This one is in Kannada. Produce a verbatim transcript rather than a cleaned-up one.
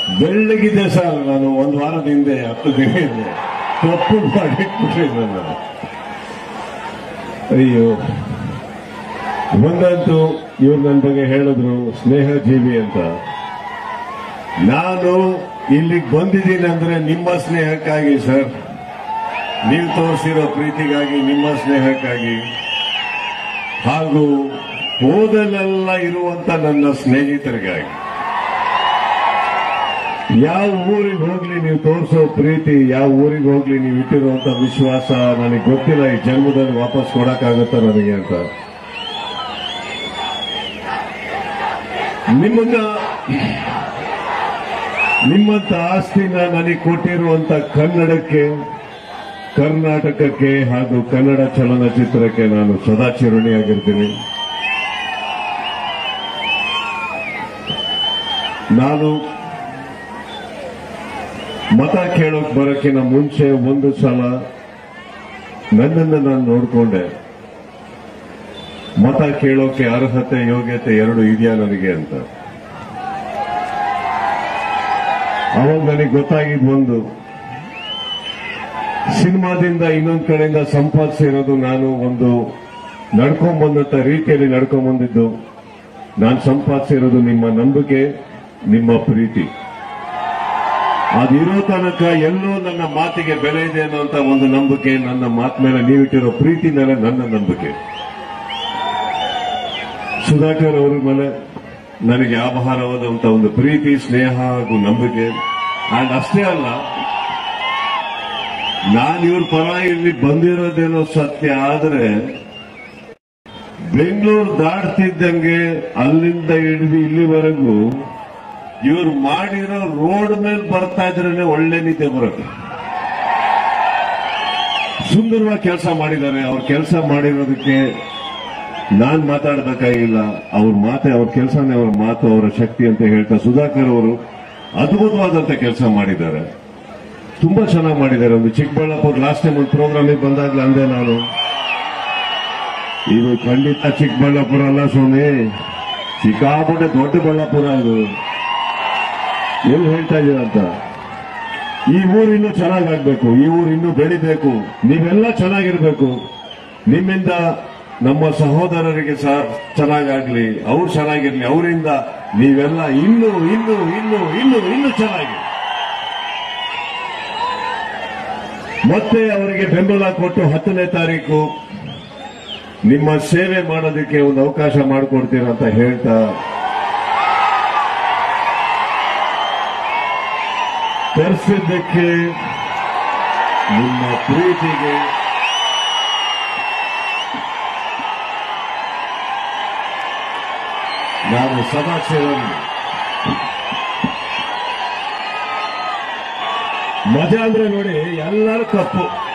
ಬೆಳ್ಳಗಿದೆ ಸರ್. ನಾನು ಒಂದು ವಾರದ ಹಿಂದೆ ಹತ್ತು ದಿನ ಹಿಂದೆ ತಪ್ಪು ಮಾಡಿಟ್ಬಿಟ್ಟಿದ್ದೆ ನಾನು. ಅಯ್ಯೋ, ಒಂದಂತೂ ಇವ್ರು ನನ್ನ ಬಗ್ಗೆ ಹೇಳಿದ್ರು ಸ್ನೇಹ ಜೀವಿ ಅಂತ. ನಾನು ಇಲ್ಲಿಗೆ ಬಂದಿದ್ದೀನಿ ಅಂದ್ರೆ ನಿಮ್ಮ ಸ್ನೇಹಕ್ಕಾಗಿ ಸರ್, ನೀವು ತೋರಿಸಿರೋ ಪ್ರೀತಿಗಾಗಿ, ನಿಮ್ಮ ಸ್ನೇಹಕ್ಕಾಗಿ, ಹಾಗೂ ಓದಲೆಲ್ಲ ಇರುವಂತ ನನ್ನ ಸ್ನೇಹಿತರಿಗಾಗಿ. ಯಾವ ಊರಿಗೆ ಹೋಗ್ಲಿ ನೀವು ತೋರಿಸೋ ಪ್ರೀತಿ, ಯಾವ ಊರಿಗೆ ಹೋಗ್ಲಿ ನೀವು ಇಟ್ಟಿರುವಂತ ವಿಶ್ವಾಸ ನನಗೆ ಗೊತ್ತಿಲ್ಲ ಈ ಜನ್ಮದಲ್ಲಿ ವಾಪಸ್ ಕೊಡಕ್ಕಾಗತ್ತ ನನಗೆ ಅಂತ. ನಿಮ್ಮನ್ನ ನಿಮ್ಮಂತ ಆಸ್ತಿನ ನನಗೆ ಕೊಟ್ಟಿರುವಂತ ಕನ್ನಡಕ್ಕೆ, ಕರ್ನಾಟಕಕ್ಕೆ ಹಾಗೂ ಕನ್ನಡ ಚಲನಚಿತ್ರಕ್ಕೆ ನಾನು ಸದಾ ಚಿರಣಿಯಾಗಿರ್ತೀನಿ. ನಾನು ಮತ ಕೇಳೋಕ್ ಬರೋಕ್ಕಿಂತ ಮುಂಚೆ ಒಂದು ಸಲ ನನ್ನನ್ನು ನಾನು ನೋಡಿಕೊಂಡೆ, ಮತ ಕೇಳೋಕೆ ಅರ್ಹತೆ ಯೋಗ್ಯತೆ ಎರಡು ಇದೆಯಾ ನನಗೆ ಅಂತ. ಅವಾಗ ನನಗೆ ಗೊತ್ತಾಗಿದ್ದು ಒಂದು, ಸಿನಿಮಾದಿಂದ ಇನ್ನೊಂದು ಕಡೆಯಿಂದ ಸಂಪಾದಿಸಿರೋದು ನಾನು ಒಂದು ನಡ್ಕೊಂಡ್ ಬಂದಂತ ರೀತಿಯಲ್ಲಿ ನಡ್ಕೊಂಡ್ ಬಂದಿದ್ದು. ನಾನು ಸಂಪಾದಿಸಿರೋದು ನಿಮ್ಮ ನಂಬಿಕೆ, ನಿಮ್ಮ ಪ್ರೀತಿ. ಅದಿರೋ ತನಕ ಎಲ್ಲೋ ನನ್ನ ಮಾತಿಗೆ ಬೆಲೆ ಇದೆ ಅನ್ನೋಂತ ಒಂದು ನಂಬಿಕೆ, ನನ್ನ ಮಾತು ಮೇಲೆ ನೀವಿಟ್ಟಿರೋ ಪ್ರೀತಿ ಮೇಲೆ ನನ್ನ ನಂಬಿಕೆ. ಸುಧಾಕರ್ ಅವರ ಮೇಲೆ ನನಗೆ ಆಭಾರವಾದಂತ ಒಂದು ಪ್ರೀತಿ, ಸ್ನೇಹ ಹಾಗೂ ನಂಬಿಕೆ. ಅಂಡ್ ಅಷ್ಟೇ ಅಲ್ಲ, ನಾನು ಇವ್ರ ಪರ ಇಲ್ಲಿ ಬಂದಿರೋದೇನೋ ಸತ್ಯ, ಆದ್ರೆ ಬೆಂಗಳೂರು ದಾಟ್ತಿದ್ದಂಗೆ ಅಲ್ಲಿಂದ ಹಿಡಿದು ಇಲ್ಲಿವರೆಗೂ ಇವ್ರು ಮಾಡಿರೋ ರೋಡ್ ಮೇಲೆ ಬರ್ತಾ ಇದ್ರೆ ಒಳ್ಳೆ ನಿದ್ದೆ ಬರುತ್ತೆ. ಸುಂದರವಾಗಿ ಕೆಲಸ ಮಾಡಿದ್ದಾರೆ. ಅವ್ರ ಕೆಲಸ ಮಾಡಿರೋದಕ್ಕೆ ನಾನ್ ಮಾತಾಡಬೇಕಾಗಿಲ್ಲ. ಅವ್ರ ಮಾತೆ, ಅವ್ರ ಕೆಲಸನೇ ಅವ್ರ ಮಾತು, ಅವರ ಶಕ್ತಿ ಅಂತ ಹೇಳ್ತಾ ಸುಧಾಕರ್ ಅವರು ಅದ್ಭುತವಾದಂತ ಕೆಲಸ ಮಾಡಿದ್ದಾರೆ. ತುಂಬಾ ಚೆನ್ನಾಗಿ ಮಾಡಿದ್ದಾರೆ. ಒಂದು ಚಿಕ್ಕಬಳ್ಳಾಪುರ ಲಾಸ್ಟ್ ಟೈಮ್ ಒಂದು ಪ್ರೋಗ್ರಾಮಿಗೆ ಬಂದಾಗ್ಲೂ ಅಂದೆ ನಾನು, ಇದು ಖಂಡಿತ ಚಿಕ್ಕಬಳ್ಳಾಪುರ ಅಲ್ಲ ಸ್ವಾಮಿ, ಸಿಕ್ಕಾಪಟ್ಟೆ ದೊಡ್ಡ ಬಳ್ಳಾಪುರ ಇದು, ಎಲ್ಲಿ ಹೇಳ್ತಾ ಇದ್ದೀರಂತ. ಈ ಊರು ಇನ್ನೂ ಚೆನ್ನಾಗಾಗ್ಬೇಕು, ಈ ಊರು ಇನ್ನೂ ಬೆಳಿಬೇಕು, ನೀವೆಲ್ಲ ಚೆನ್ನಾಗಿರ್ಬೇಕು. ನಿಮ್ಮಿಂದ ನಮ್ಮ ಸಹೋದರರಿಗೆ ಸಹ ಚೆನ್ನಾಗಾಗ್ಲಿ, ಅವ್ರು ಚೆನ್ನಾಗಿರ್ಲಿ, ಅವರಿಂದ ನೀವೆಲ್ಲ ಇನ್ನೂ ಇನ್ನೂ ಇನ್ನೂ ಇನ್ನೂ ಇನ್ನೂ ಚೆನ್ನಾಗಿ ಮತ್ತೆ ಅವರಿಗೆ ಬೆಂಬಲ ಕೊಟ್ಟು ಹತ್ತನೇ ತಾರೀಕು ನಿಮ್ಮ ಸೇವೆ ಮಾಡೋದಕ್ಕೆ ಒಂದು ಅವಕಾಶ ಮಾಡಿಕೊಡ್ತೀರಂತ ಹೇಳ್ತಾ, ಕರೆಸಿದ್ದಕ್ಕೆ, ನಿಮ್ಮ ಪ್ರೀತಿಗೆ ನಾನು ಸದಾ ಸೇರೋದು. ಮಜಾ ಅಂದ್ರೆ ನೋಡಿ, ಎಲ್ಲರೂ ಕಪ್ಪು,